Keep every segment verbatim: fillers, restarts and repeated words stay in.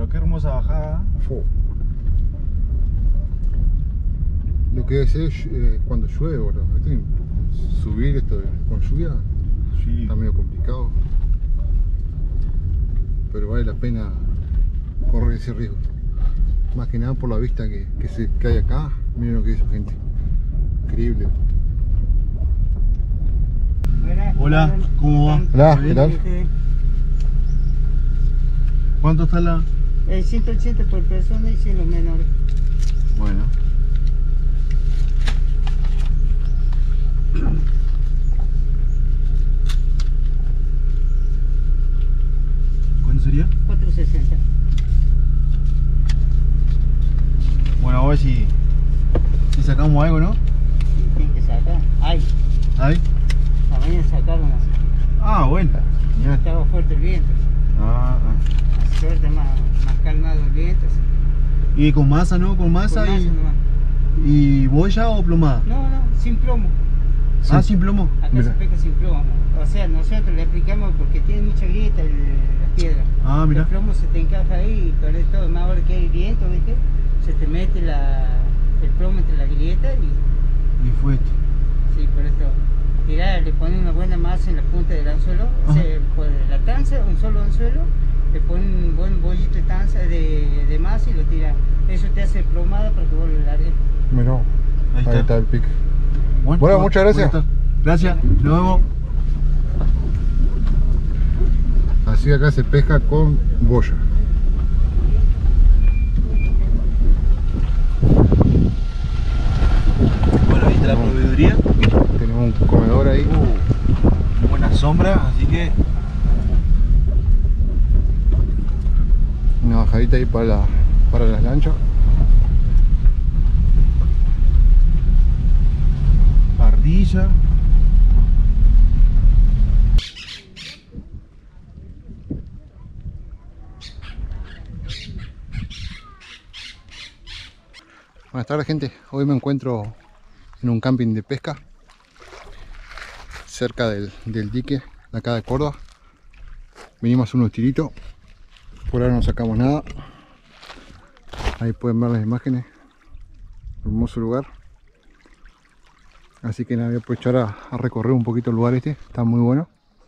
qué hermosa bajada. Fo. Lo que es eh, cuando llueve, boludo. ¿Viste? Subir esto con lluvia Sí. está medio complicado. Pero vale la pena correr ese riesgo. Más que nada por la vista que, que, se, que hay acá. Miren lo que hizo, gente. Increíble. Hola, ¿cómo va? Hola, ¿qué tal? ¿Cuánto está la...? Eh, ciento ochenta por persona y cien los menores. Bueno. ¿Cuánto sería? cuatrocientos sesenta. Bueno, a ver si, si sacamos algo, ¿no? Tienen que sacar. Ay, ¿Ahí? la mañana sacaron así. Ah, bueno. Genial. Estaba fuerte el viento. Ah, ah. Así suerte más, más calmado el viento. Así. ¿Y con masa, no? ¿Con masa, Con masa y, nomás. y boya o plomada? No, no, sin plomo. Ah, sin plomo. Acá Mira. se pesca sin plomo. O sea, nosotros le explicamos porque tiene mucha grieta el, las piedras. Ah, mira. El plomo se te encaja ahí y perdés todo. Más ahora que hay viento, ¿viste? Se te mete la, el plomo entre la grieta y... Y fue esto. Sí, por esto. Tirá, le pones una buena masa en la punta del anzuelo. O sea, por la tanza, un solo anzuelo, le pones un buen bollito de tanza de, de masa y lo tiras. Eso te hace plomada para que vos lo largues. Mirá. Ahí Ahí está. está el pique. Bueno, Bueno, muchas gracias. bueno, gracias, nos vemos. Así que acá se pesca con boya. Bueno, ahí está la proveeduría. Tenemos un comedor ahí. Uh, buena sombra, así que... Una bajadita ahí para, la, para las lanchas. Parrilla. Buenas tardes, gente. Hoy me encuentro en un camping de pesca cerca del, del dique de acá de Córdoba. Vinimos a hacer unos tiritos. Por ahora no sacamos nada. Ahí pueden ver las imágenes. Hermoso lugar. Así que nada, voy a aprovechar a, a recorrer un poquito el lugar este. Está muy bueno.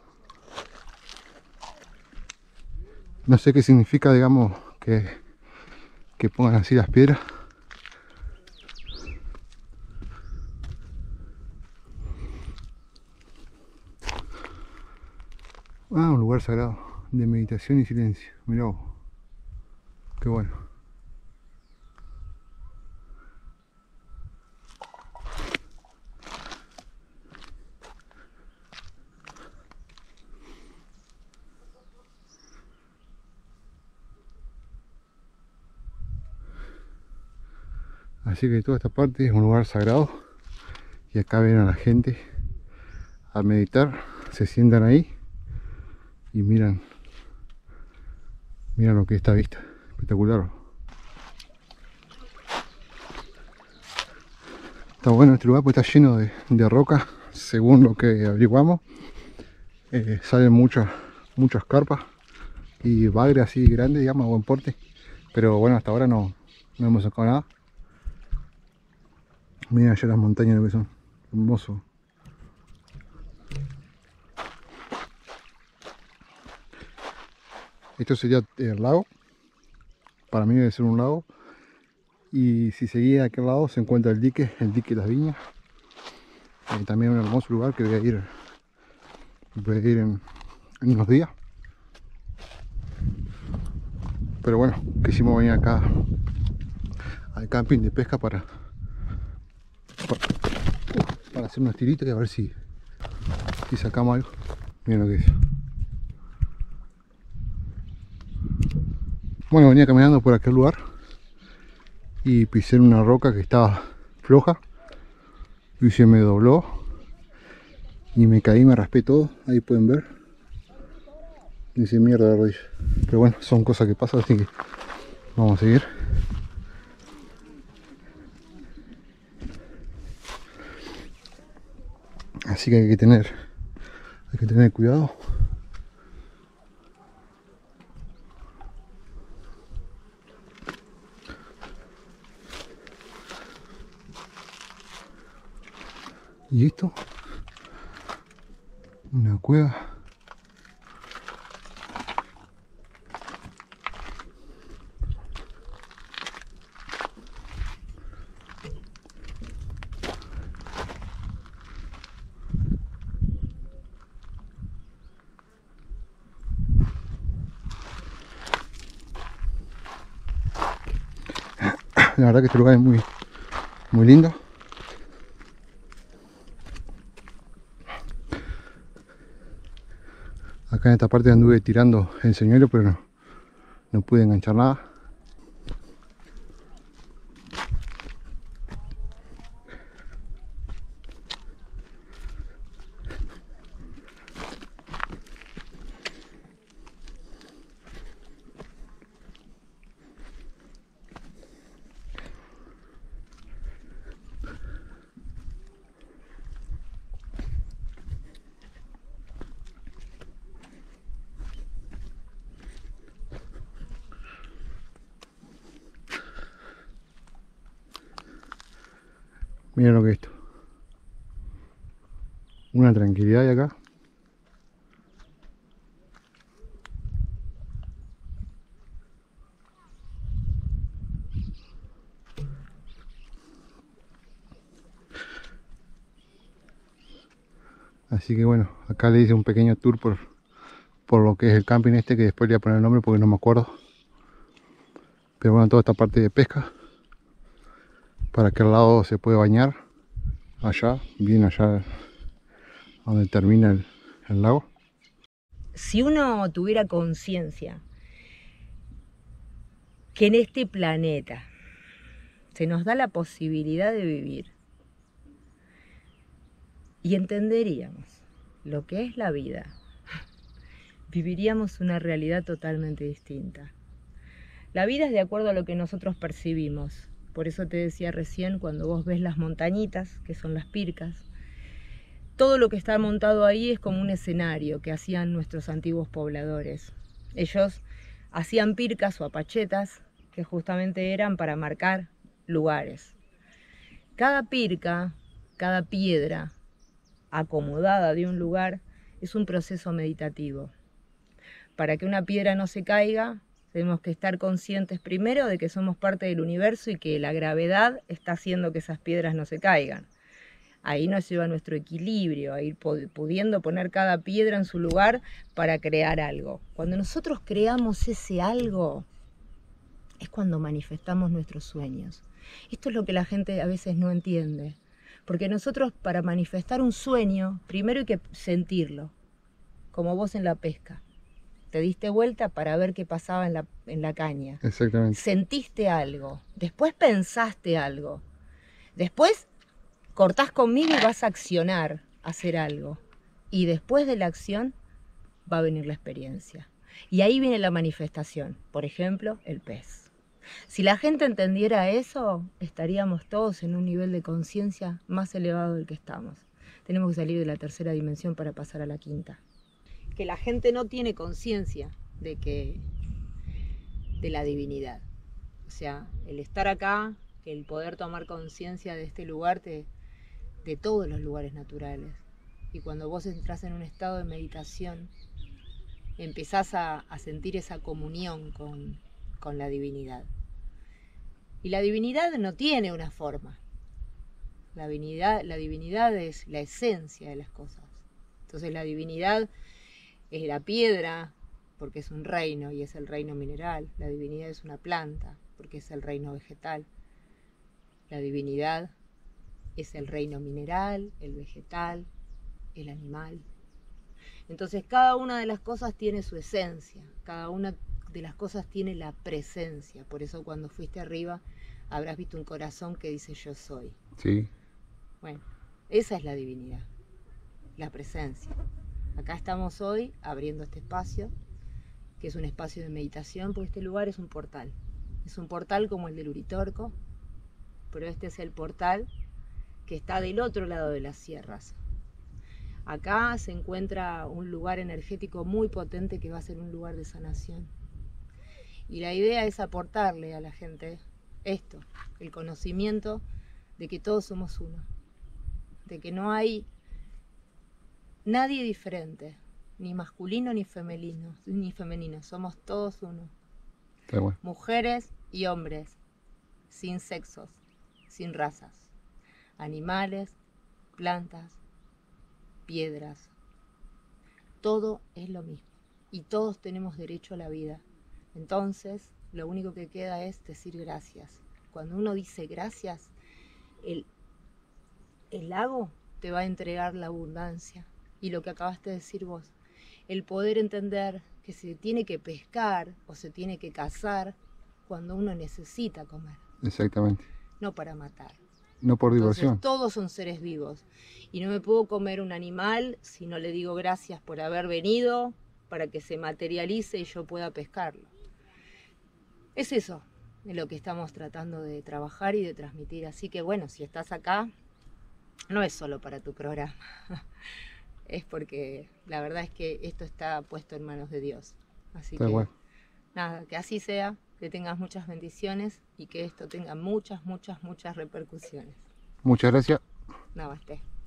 No sé qué significa, digamos, que, que pongan así las piedras. Ah, un lugar sagrado de meditación y silencio. Mirá vos. Qué bueno. Así que toda esta parte es un lugar sagrado. Y acá vienen a la gente a meditar. Se sientan ahí y miran miran lo que es esta vista. Espectacular. Está bueno este lugar porque está lleno de, de roca. Según lo que averiguamos, eh, salen muchas muchas carpas y bagres así grandes, digamos, a buen porte. Pero bueno, hasta ahora no, no hemos sacado nada. Miren allá las montañas lo que son. Hermoso. Esto sería el lago. Para mí debe ser un lago. Y si seguía a aquel lado se encuentra el dique, el dique de las viñas. Eh, también un hermoso lugar que voy a ir, voy a ir en, en unos días. Pero bueno, quisimos venir acá al camping de pesca para, para, para hacer unos tiritos y a ver si, si sacamos algo. Miren lo que es. Bueno, venía caminando por aquel lugar y pisé en una roca que estaba floja y se me dobló y me caí, me raspé todo. Ahí pueden ver, dice mierda de rodilla, pero bueno, son cosas que pasan, así que vamos a seguir. Así que hay que tener hay que tener cuidado. ¿Y esto? Una cueva. La verdad que este lugar es muy, muy lindo. Acá en esta parte anduve tirando el señuelo, pero no, no pude enganchar nada. Miren lo que es esto. Una tranquilidad de acá. Así que bueno, acá le hice un pequeño tour por, por lo que es el camping este, que después le voy a poner el nombre porque no me acuerdo. Pero bueno, toda esta parte de pesca. Para aquel lado se puede bañar. Allá, bien allá donde termina el, el lago. Si uno tuviera conciencia que en este planeta se nos da la posibilidad de vivir y entenderíamos lo que es la vida, viviríamos una realidad totalmente distinta. La vida es de acuerdo a lo que nosotros percibimos. Por eso te decía recién, cuando vos ves las montañitas, que son las pircas, todo lo que está montado ahí es como un escenario que hacían nuestros antiguos pobladores. Ellos hacían pircas o apachetas que justamente eran para marcar lugares. Cada pirca, cada piedra acomodada de un lugar es un proceso meditativo. Para que una piedra no se caiga, tenemos que estar conscientes primero de que somos parte del universo y que la gravedad está haciendo que esas piedras no se caigan. Ahí nos lleva nuestro equilibrio, a ir pudiendo poner cada piedra en su lugar para crear algo. Cuando nosotros creamos ese algo, es cuando manifestamos nuestros sueños. Esto es lo que la gente a veces no entiende. Porque nosotros, para manifestar un sueño, primero hay que sentirlo, como vos en la pesca. Te diste vuelta para ver qué pasaba en la, en la caña. Exactamente. Sentiste algo, después pensaste algo, después cortás conmigo y vas a accionar, a hacer algo. Y después de la acción va a venir la experiencia. Y ahí viene la manifestación, por ejemplo, el pez. Si la gente entendiera eso, estaríamos todos en un nivel de conciencia más elevado del que estamos. Tenemos que salir de la tercera dimensión para pasar a la quinta. Que la gente no tiene conciencia de que de la divinidad. O sea, el estar acá, el poder tomar conciencia de este lugar, te, de todos los lugares naturales. Y cuando vos entras en un estado de meditación, empezás a, a sentir esa comunión con, con la divinidad. Y la divinidad no tiene una forma. La divinidad, la divinidad es la esencia de las cosas. Entonces la divinidad es la piedra, porque es un reino y es el reino mineral. La divinidad es una planta, porque es el reino vegetal. La divinidad es el reino mineral, el vegetal, el animal. Entonces cada una de las cosas tiene su esencia, cada una de las cosas tiene la presencia. Por eso cuando fuiste arriba habrás visto un corazón que dice yo soy. Sí. Bueno, esa es la divinidad, la presencia. Acá estamos hoy abriendo este espacio, que es un espacio de meditación, porque este lugar es un portal. Es un portal como el del Uritorco, pero este es el portal que está del otro lado de las sierras. Acá se encuentra un lugar energético muy potente que va a ser un lugar de sanación. Y la idea es aportarle a la gente esto, el conocimiento de que todos somos uno, de que no hay nadie diferente, ni masculino ni femenino, ni femenino, somos todos uno. Está bueno. Mujeres y hombres, sin sexos, sin razas, animales, plantas, piedras, todo es lo mismo y todos tenemos derecho a la vida. Entonces, lo único que queda es decir gracias. Cuando uno dice gracias, el, el lago te va a entregar la abundancia. Y lo que acabaste de decir vos, el poder entender que se tiene que pescar o se tiene que cazar cuando uno necesita comer, Exactamente. no para matar. No por Entonces, diversión. todos son seres vivos y no me puedo comer un animal si no le digo gracias por haber venido para que se materialice y yo pueda pescarlo. Es eso de lo que estamos tratando de trabajar y de transmitir. Así que bueno, si estás acá, no es solo para tu programa. Es porque la verdad es que esto está puesto en manos de Dios. Así Está que bueno. nada, que así sea, que tengas muchas bendiciones y que esto tenga muchas, muchas, muchas repercusiones. Muchas gracias. Namaste.